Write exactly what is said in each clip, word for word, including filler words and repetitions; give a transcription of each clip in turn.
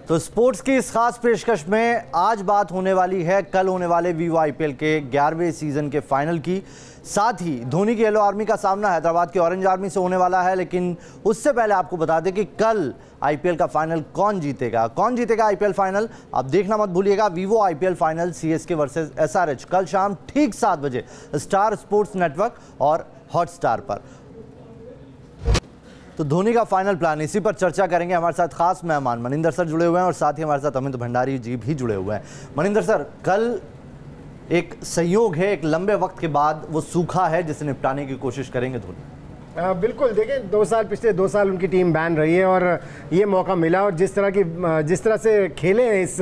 तो स्पोर्ट्स की इस खास पेशकश में आज बात होने वाली है कल होने वाले वीवो आईपीएल के ग्यारहवें सीजन के फाइनल की। साथ ही धोनी की येलो आर्मी का सामना हैदराबाद की ऑरेंज आर्मी से होने वाला है। लेकिन उससे पहले आपको बता दें कि कल आईपीएल का फाइनल कौन जीतेगा कौन जीतेगा आईपीएल फाइनल आप देखना मत भूलिएगा। Vivo IPL final CSK versus SRH कल शाम ठीक सात बजे स्टार स्पोर्ट्स नेटवर्क और हॉटस्टार पर। तो धोनी का फाइनल प्लान, इसी पर चर्चा करेंगे। हमारे साथ खास मेहमान मनिंदर सर जुड़े हुए हैं और साथ ही हमारे साथ अमित भंडारी जी भी जुड़े हुए हैं। मनिंदर सर, कल एक संयोग है, एक लंबे वक्त के बाद वो सूखा है जिसे निपटाने की कोशिश करेंगे धोनी। आ, बिल्कुल देखें, दो साल पिछले दो साल उनकी टीम बैन रही है और ये मौका मिला और जिस तरह की जिस तरह से खेले हैं इस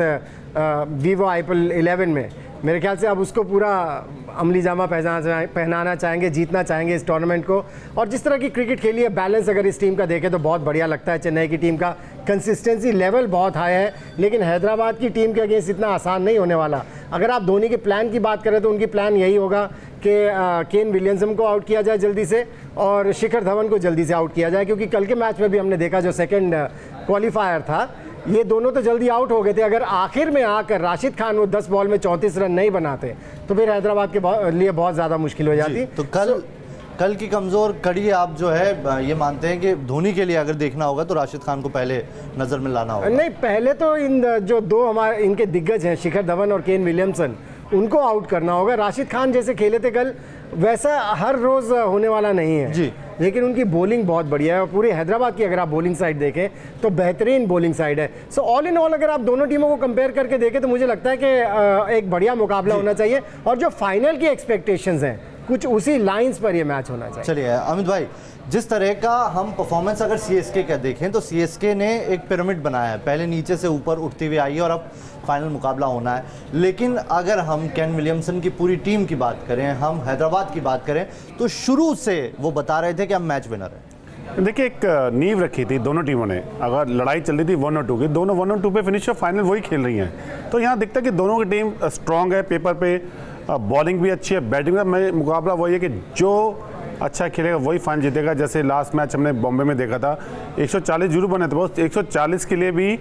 वीवो आईपीएल इलेवन में, मेरे ख्याल से अब उसको पूरा अमली जामा पहनाना पहनाना चाहेंगे, जीतना चाहेंगे इस टूर्नामेंट को। और जिस तरह की क्रिकेट खेली है, बैलेंस अगर इस टीम का देखें तो बहुत बढ़िया लगता है। चेन्नई की टीम का कंसिस्टेंसी लेवल बहुत हाई है, लेकिन हैदराबाद की टीम के अगेंस्ट इतना आसान नहीं होने वाला। अगर आप धोनी के प्लान की बात करें तो उनकी प्लान यही होगा कि केन विलियमसन को आउट किया जाए जल्दी से और शिखर धवन को जल्दी से आउट किया जाए, क्योंकि कल के मैच में भी हमने देखा जो सेकेंड क्वालिफायर था, ये दोनों तो जल्दी आउट हो गए थे। अगर आखिर में आकर राशिद खान वो दस बॉल में चौंतीस रन नहीं बनाते तो फिर हैदराबाद के लिए बहुत ज़्यादा मुश्किल हो जाती। तो कल so, कल की कमज़ोर कड़ी आप जो है ये मानते हैं कि धोनी के लिए अगर देखना होगा तो राशिद खान को पहले नज़र में लाना होगा? नहीं, पहले तो इन जो दो हमारे इनके दिग्गज हैं शिखर धवन और केन विलियमसन, उनको आउट करना होगा। राशिद खान जैसे खेले थे कल वैसा हर रोज़ होने वाला नहीं है जी, लेकिन उनकी बॉलिंग बहुत बढ़िया है और पूरी हैदराबाद की अगर आप बॉलिंग साइड देखें तो बेहतरीन बॉलिंग साइड है। सो ऑल इन ऑल अगर आप दोनों टीमों को कंपेयर करके देखें तो मुझे लगता है कि एक बढ़िया मुकाबला होना चाहिए और जो फाइनल की एक्सपेक्टेशंस हैं कुछ उसी लाइंस पर ये मैच होना चाहिए। चलिए अमित भाई, जिस तरह का हम परफॉर्मेंस अगर सीएसके का देखें तो सीएसके ने एक पिरामिड बनाया है, पहले नीचे से ऊपर उठती हुई आई है और अब फाइनल मुकाबला होना है। लेकिन अगर हम केन विलियमसन की पूरी टीम की बात करें, हम हैदराबाद की बात करें, तो शुरू से वो बता रहे थे कि हम मैच विनर हैं। देखिए, एक नींव रखी थी दोनों टीमों ने। अगर लड़ाई चल रही थी वन और टू की, दोनों वन और टू पे फिनिश फाइनल वही खेल रही हैं। तो यहाँ दिखता है कि दोनों की टीम स्ट्रांग है, पेपर पे बॉलिंग भी अच्छी है, बैटिंग का मुकाबला वही है कि जो अच्छा खेलेगा वही फाइनल जीतेगा। जैसे लास्ट मैच हमने बॉम्बे में देखा था, एक सौ चालीस जरूर बने थे, बहुत एक सौ चालीस के लिए भी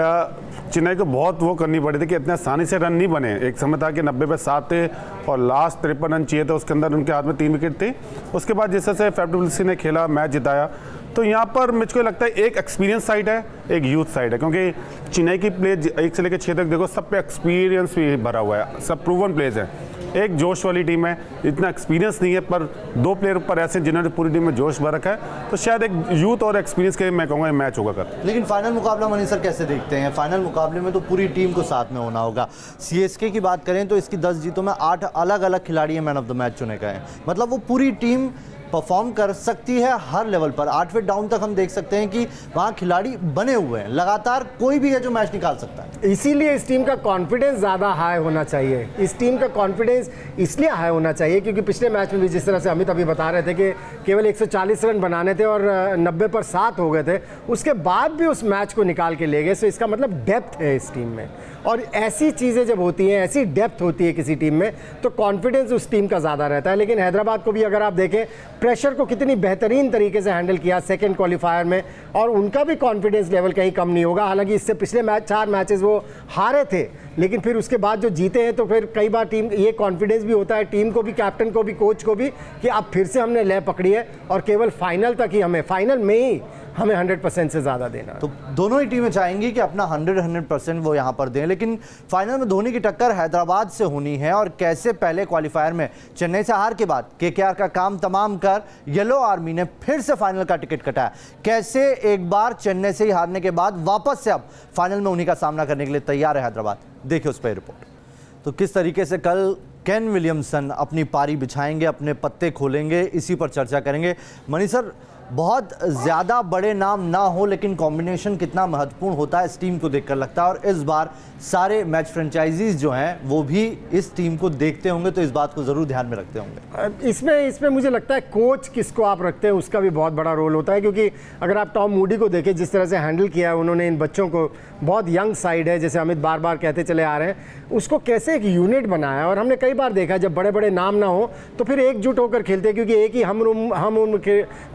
चेन्नई को बहुत वो करनी पड़ी थी कि इतने आसानी से रन नहीं बने। एक समय था कि नब्बे पे सात थे और लास्ट तिरपन रन चाहिए थे, उसके अंदर उनके हाथ में तीन विकेट थे। उसके बाद जिस तरह से फैफ डु प्लेसिस ने खेला, मैच जिताया, तो यहाँ पर मुझको लगता है एक एक्सपीरियंस साइड है, एक यूथ साइड है, क्योंकि चेन्नई की प्ले एक से लेकर छः तक देखो सब पे एक्सपीरियंस भी भरा हुआ है, सब प्रूवन प्लेज है। एक जोश वाली टीम है, इतना एक्सपीरियंस नहीं है, पर दो प्लेयर ऊपर ऐसे जिन्होंने पूरी टीम में जोश भर रखा है। तो शायद एक यूथ और एक्सपीरियंस के मैं कहूँगा मैच होगा कर। लेकिन फाइनल मुकाबला मनी सर कैसे देखते हैं? फाइनल मुकाबले में तो पूरी टीम को साथ में होना होगा। सीएसके की बात करें तो इसकी दस जीतों में आठ अलग अलग खिलाड़ी मैन ऑफ द मैच चुने गए हैं। मतलब वो पूरी टीम परफॉर्म कर सकती है हर लेवल पर। आठवें डाउन तक हम देख सकते हैं कि वहाँ खिलाड़ी बने हुए हैं, लगातार कोई भी है जो मैच निकाल सकता है। इसीलिए इस टीम का कॉन्फिडेंस ज़्यादा हाई होना चाहिए। इस टीम का कॉन्फिडेंस इसलिए हाई होना चाहिए क्योंकि पिछले मैच में भी जिस तरह से अमित अभी बता रहे थे कि केवल एक सौ चालीस रन बनाने थे और नब्बे पर सात हो गए थे, उसके बाद भी उस मैच को निकाल के ले गए। सो इसका मतलब डेप्थ है इस टीम में, और ऐसी चीज़ें जब होती हैं, ऐसी डेप्थ होती है किसी टीम में, तो कॉन्फिडेंस उस टीम का ज़्यादा रहता है। लेकिन हैदराबाद को भी अगर आप देखें, प्रेशर को कितनी बेहतरीन तरीके से हैंडल किया सेकंड क्वालिफायर में, और उनका भी कॉन्फिडेंस लेवल कहीं कम नहीं होगा। हालांकि इससे पिछले मैच चार मैचेस वो हारे थे, लेकिन फिर उसके बाद जो जीते हैं तो फिर कई बार टीम ये कॉन्फिडेंस भी होता है टीम को भी, कैप्टन को भी, कोच को भी, कि अब फिर से हमने लय पकड़ी है और केवल फाइनल तक ही हमें, फाइनल में ही हमें हंड्रेड परसेंट से ज़्यादा देना। तो दोनों ही टीमें चाहेंगी कि अपना हंड्रेड हंड्रेड परसेंट वो यहाँ पर दें। लेकिन फाइनल में धोनी की टक्कर हैदराबाद से होनी है, और कैसे पहले क्वालिफायर में चेन्नई से हार के बाद केकेआर का काम तमाम कर येलो आर्मी ने फिर से फाइनल का टिकट कटाया, कैसे एक बार चेन्नई से ही हारने के बाद वापस से अब फाइनल में उन्हीं का सामना करने के लिए तैयार है हैदराबाद। देखिए उस पर रिपोर्ट। तो किस तरीके से कल केन विलियमसन अपनी पारी बिछाएंगे, अपने पत्ते खोलेंगे, इसी पर चर्चा करेंगे। मनी सर, बहुत ज़्यादा बड़े नाम ना हो लेकिन कॉम्बिनेशन कितना महत्वपूर्ण होता है इस टीम को देखकर लगता है, और इस बार सारे मैच फ्रेंचाइजीज जो हैं वो भी इस टीम को देखते होंगे, तो इस बात को ज़रूर ध्यान में रखते होंगे। इसमें इसमें मुझे लगता है कोच किसको आप रखते हैं उसका भी बहुत बड़ा रोल होता है, क्योंकि अगर आप टॉम मूडी को देखें जिस तरह से हैंडल किया है उन्होंने इन बच्चों को, बहुत यंग साइड है जैसे अमित बार बार कहते चले आ रहे हैं, उसको कैसे एक यूनिट बनाया। और हमने कई बार देखा जब बड़े बड़े नाम ना हो तो फिर एकजुट होकर खेलते हैं, क्योंकि एक ही हम हम उम्र के खिलाड़ी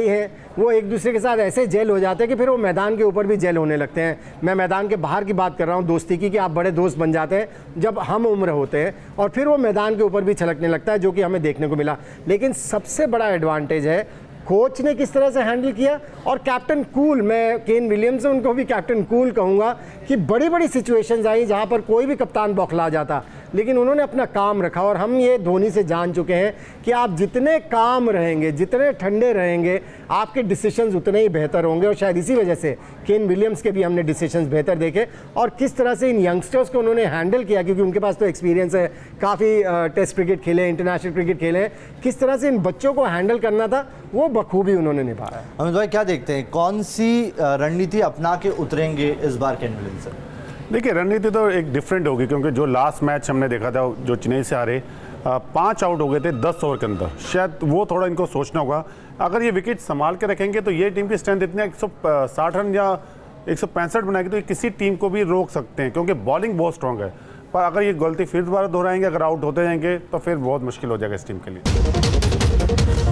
हैं वो एक दूसरे के साथ ऐसे जेल हो जाते हैं कि फिर वो मैदान के ऊपर भी जेल होने लगते हैं। मैं मैदान के बाहर की बात कर रहा हूँ, दोस्ती की, कि आप बड़े दोस्त बन जाते हैं जब हम उम्र होते हैं, और फिर वो मैदान के ऊपर भी छलकने लगता है, जो कि हमें देखने को मिला। लेकिन सबसे बड़ा एडवांटेज है कोच ने किस तरह से हैंडल किया, और कैप्टन कूल, मैं केन विलियमसन उनको भी कैप्टन कूल कहूँगा, कि बड़ी बड़ी सिचुएशंस आई जहाँ पर कोई भी कप्तान बौखला जाता, लेकिन उन्होंने अपना काम रखा। और हम ये धोनी से जान चुके हैं कि आप जितने काम रहेंगे, जितने ठंडे रहेंगे, आपके डिसीजंस उतने ही बेहतर होंगे। और शायद इसी वजह से केन विलियम्स के भी हमने डिसीजंस बेहतर देखे, और किस तरह से इन यंगस्टर्स को उन्होंने हैंडल किया, क्योंकि उनके पास तो एक्सपीरियंस है, काफ़ी टेस्ट क्रिकेट खेले, इंटरनेशनल क्रिकेट खेले, किस तरह से इन बच्चों को हैंडल करना था वो बखूबी उन्होंने निभाया। अमित भाई क्या देखते हैं, कौन सी रणनीति अपना के उतरेंगे इस बार केन विलियमसन? देखिए, रणनीति तो एक डिफरेंट होगी, क्योंकि जो लास्ट मैच हमने देखा था जो चेन्नई से हारे, पाँच आउट हो गए थे दस ओवर के अंदर, शायद वो थोड़ा इनको सोचना होगा। अगर ये विकेट संभाल के रखेंगे तो ये टीम की स्ट्रेंथ इतने एक सौ साठ रन या एक सौ पैंसठ बनाएगी तो ये किसी टीम को भी रोक सकते हैं, क्योंकि बॉलिंग बहुत स्ट्रांग है। पर अगर ये गलती फिर दोबारा दोहराएंगे, अगर आउट होते जाएंगे, तो फिर बहुत मुश्किल हो जाएगा इस टीम के लिए।